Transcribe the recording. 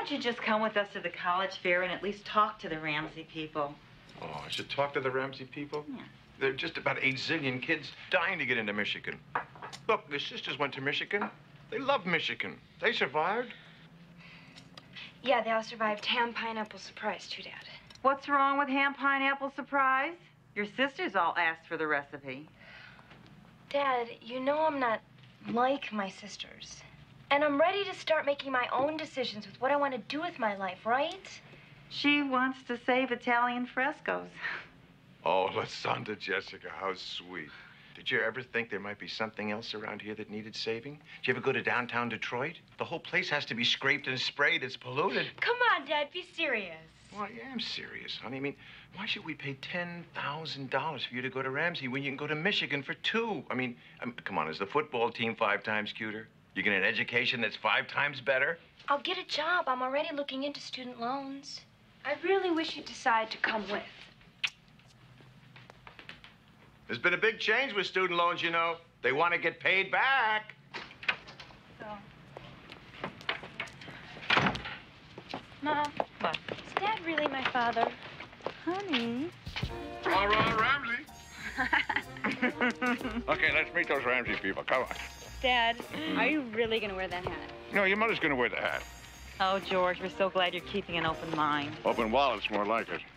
don't you just come with us to the college fair and at least talk to the Ramsey people? Oh, I should talk to the Ramsey people? Yeah. There are just about 8 zillion kids dying to get into Michigan. Look, their sisters went to Michigan. They love Michigan. They survived. Yeah, they all survived ham pineapple surprise, too, Dad. What's wrong with ham pineapple surprise? Your sisters all asked for the recipe. Dad, you know I'm not like my sisters. And I'm ready to start making my own decisions with what I want to do with my life, right? She wants to save Italian frescoes. Oh, Lasanda Jessica, how sweet. Did you ever think there might be something else around here that needed saving? Did you ever go to downtown Detroit? The whole place has to be scraped and sprayed. It's polluted. Come on, Dad, be serious. Well, I am serious, honey. I mean, why should we pay $10,000 for you to go to Ramsey when you can go to Michigan for 2? I mean, come on, is the football team 5 times cuter? You get an education that's 5 times better? I'll get a job. I'm already looking into student loans. I really wish you'd decide to come with. There's been a big change with student loans, you know. They want to get paid back. So. Mom. What? Is Dad really my father? Honey. All right, Ramsey. Okay, let's meet those Ramsey people. Come on. Dad, are you really going to wear that hat? No, your mother's going to wear the hat. Oh, George, we're so glad you're keeping an open mind. Open wallet's more like it.